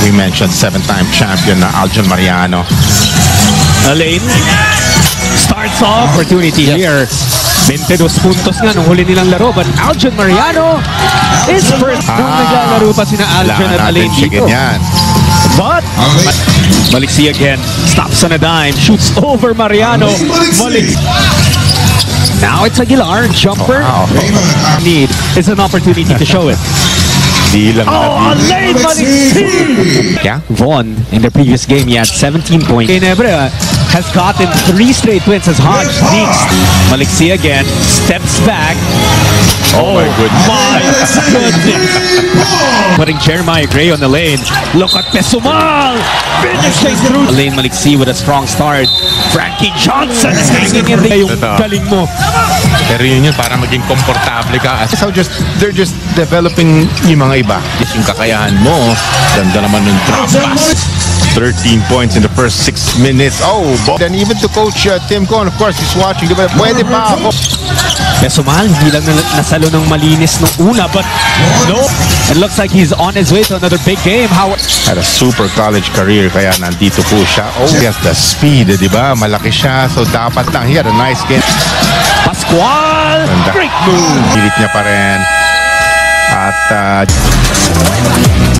We mentioned 7-time champion na Aljon Mariano. Lane starts off. Opportunity here. 22 puntos nga nung huli nilang laro, but Aljon Mariano is first nung naglalaro pa sina Aljon at Alain dito. But Maliksi again stops on a dime, shoots over Mariano. Now it's Aguilar, jumper. Need is an opportunity to show it. Alain Maliksi! Yeah, Vaughn in the previous game he had 17 points. Ginebra has gotten 3 straight wins as Hodge sneaks. Maliksi again steps back. Oh my goodness. My goodness. Putting Jeremiah Gray on the lane. Look at Pesumal finishing through. Alain Maliksi with a strong start. Frankie Johnson is hanging in the yung galing mo. Pero yun para maging komportable ka. So they're just developing yung mga iba. Yung kakayahan mo. Ganda naman ng drop pass. 13 points in the first 6 minutes. Oh, then even to coach Tim Cohn, of course, he's watching. Pwede pa ako. Pesumal, hindi lang nasalo ng malinis nung una, but no. It looks like he's on his way to another big game. Had a super college career, kaya nandito po siya. Oh, he has the speed, di ba? Malaki siya, so dapat lang. He had a nice game. Pascual! Great move! Pilit niya pa rin. At